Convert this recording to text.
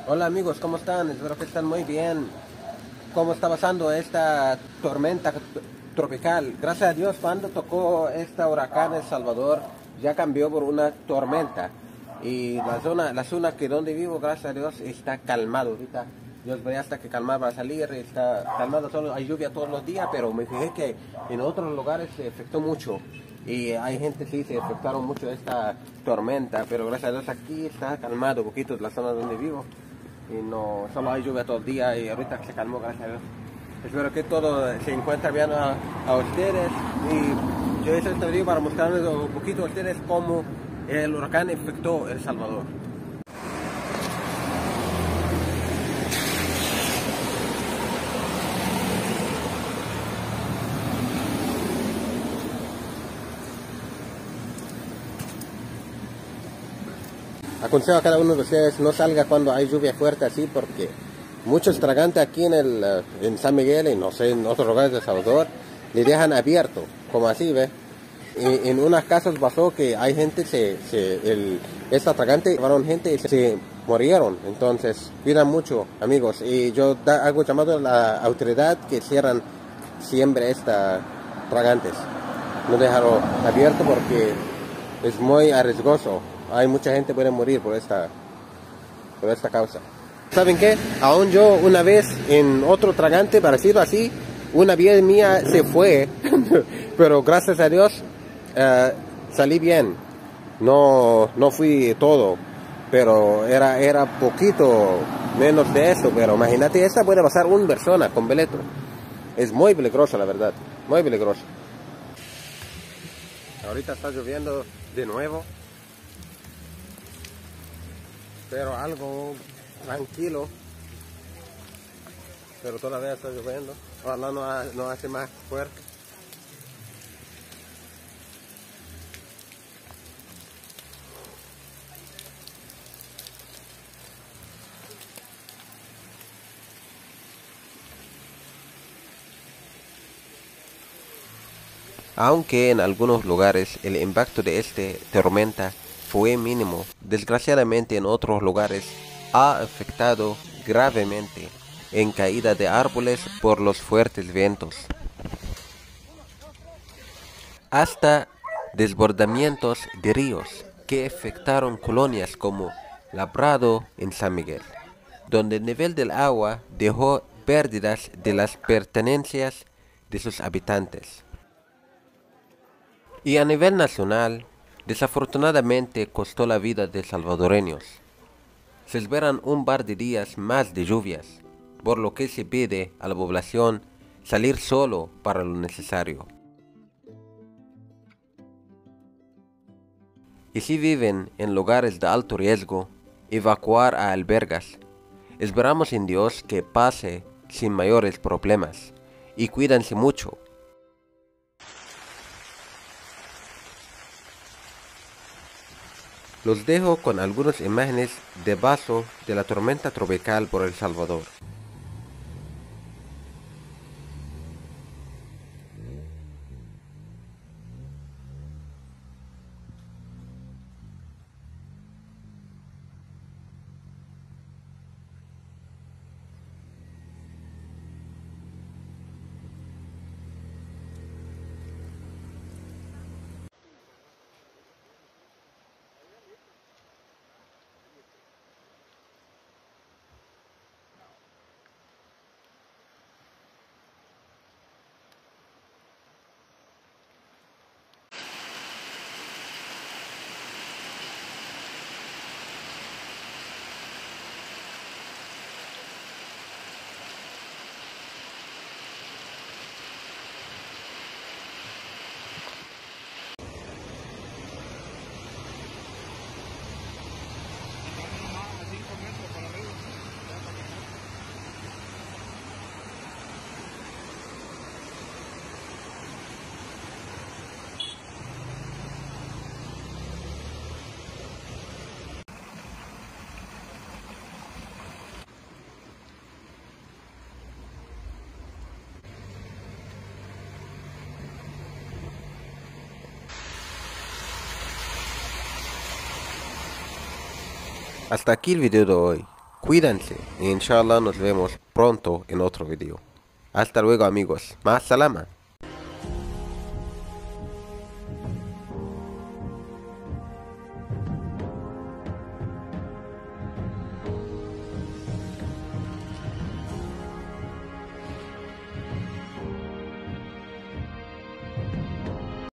Hola amigos, ¿cómo están? Espero que estén muy bien. ¿Cómo está pasando esta tormenta tropical? Gracias a Dios, cuando tocó esta huracán El Salvador, ya cambió por una tormenta. Y la zona que donde vivo, gracias a Dios, está calmado ahorita. Yo esperé hasta que calmara para salir, está calmado, solo hay lluvia todos los días, pero me fijé que en otros lugares se afectó mucho. Y hay gente sí se afectaron mucho de esta tormenta, pero gracias a Dios aquí está calmado, poquito la zona donde vivo. Y no, solo hay lluvia todo el día y ahorita se calmó, gracias a Dios. Espero que todo se encuentre bien a ustedes. Y yo hice este video para mostrarles un poquito a ustedes cómo el huracán afectó El Salvador. Aconsejo a cada uno de ustedes no salga cuando hay lluvia fuerte así, porque muchos tragantes aquí en San Miguel y no sé, en otros lugares de El Salvador, le dejan abierto, como así, ¿ve? Y en unas casas pasó que hay gente, esta tragante llevaron gente y se murieron. Entonces, cuidan mucho, amigos. Y yo hago llamado a la autoridad que cierran siempre estas tragantes. No dejarlo abierto porque es muy arriesgoso. Hay mucha gente que puede morir por esta causa. ¿Saben qué? Aún yo una vez en otro tragante parecido así, una vía mía se fue, pero gracias a Dios salí bien. No fui todo, pero era poquito menos de eso. Pero imagínate, esta puede pasar una persona con veleto. Es muy peligroso, la verdad, muy peligroso. Ahorita está lloviendo de nuevo, pero algo tranquilo. Pero todavía está lloviendo. Ojalá no hace más fuerte. Aunque en algunos lugares el impacto de esta tormenta fue mínimo, desgraciadamente en otros lugares ha afectado gravemente en caída de árboles por los fuertes vientos, hasta desbordamientos de ríos que afectaron colonias como Labrado en San Miguel, donde el nivel del agua dejó pérdidas de las pertenencias de sus habitantes. Y a nivel nacional, desafortunadamente costó la vida de salvadoreños. Se esperan un par de días más de lluvias, por lo que se pide a la población salir solo para lo necesario. Y si viven en lugares de alto riesgo, evacuar a albergas. Esperamos en Dios que pase sin mayores problemas y cuídense mucho. Los dejo con algunas imágenes de paso de la tormenta tropical por El Salvador. Hasta aquí el video de hoy. Cuídense y inshallah nos vemos pronto en otro video. Hasta luego amigos. Más salama.